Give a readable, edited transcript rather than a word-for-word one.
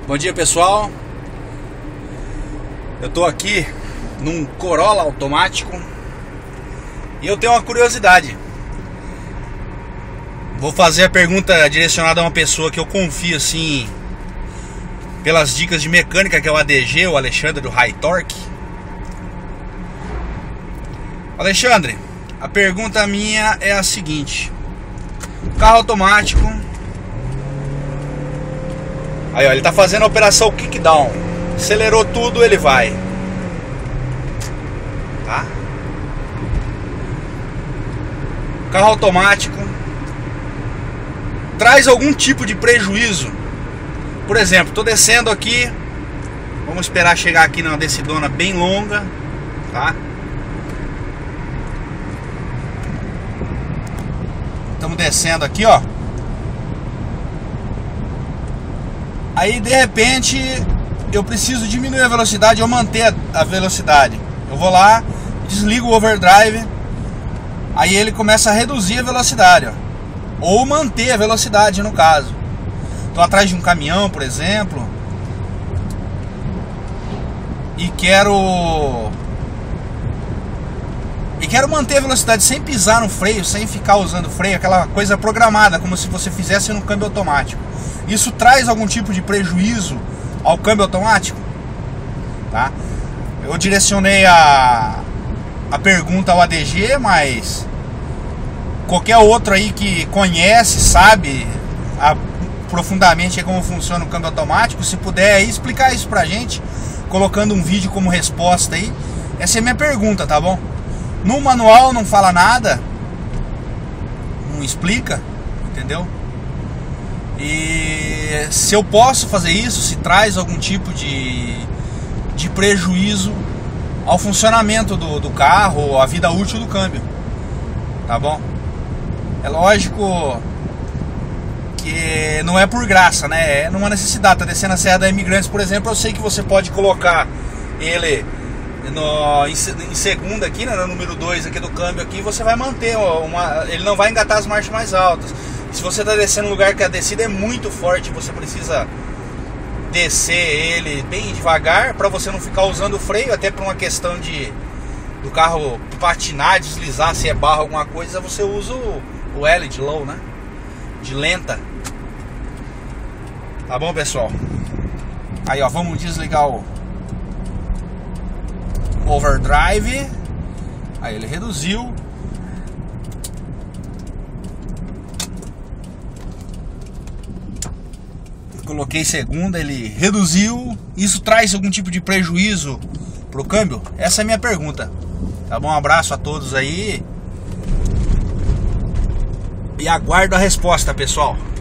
Bom dia, pessoal. Eu tô aqui num Corolla automático e eu tenho uma curiosidade. Vou fazer a pergunta direcionada a uma pessoa que eu confio assim pelas dicas de mecânica, que é o ADG, o Alexandre do High Torque. Alexandre, a pergunta minha é a seguinte: carro automático. Aí, ó, ele tá fazendo a operação kickdown. Acelerou tudo, ele vai. Tá? Carro automático traz algum tipo de prejuízo. Por exemplo, tô descendo aqui. Vamos esperar chegar aqui numa descidona bem longa, tá? Estamos descendo aqui, ó. Aí de repente eu preciso diminuir a velocidade ou manter a velocidade. Eu vou lá, desligo o overdrive. Aí ele começa a reduzir a velocidade, ó. Ou manter a velocidade, no caso. Estou atrás de um caminhão, por exemplo, e quero manter a velocidade sem pisar no freio, sem ficar usando freio, aquela coisa programada, como se você fizesse no câmbio automático. Isso traz algum tipo de prejuízo ao câmbio automático? Tá? Eu direcionei a pergunta ao ADG, mas qualquer outro aí que conhece, sabe profundamente como funciona o câmbio automático, se puder aí explicar isso pra gente, colocando um vídeo como resposta aí. Essa é a minha pergunta, tá bom? No manual não fala nada, não explica, entendeu? E se eu posso fazer isso, se traz algum tipo de prejuízo ao funcionamento do carro, ou à vida útil do câmbio, tá bom? É lógico que não é por graça, né? É numa necessidade. Tá descendo a Serra da Imigrantes, por exemplo, eu sei que você pode colocar ele em segunda aqui, né, no número 2 aqui do câmbio aqui, você vai manter ele não vai engatar as marchas mais altas. Se você está descendo um lugar que a descida é muito forte, você precisa descer ele bem devagar para você não ficar usando o freio, até por uma questão do carro patinar, deslizar, se é barro alguma coisa, você usa o L de low, né? De lenta. Tá bom, pessoal? Aí, ó, vamos desligar o overdrive. Aí ele reduziu. Coloquei segunda, ele reduziu. Isso traz algum tipo de prejuízo pro câmbio? Essa é a minha pergunta. Tá bom? Um abraço a todos aí e aguardo a resposta, pessoal.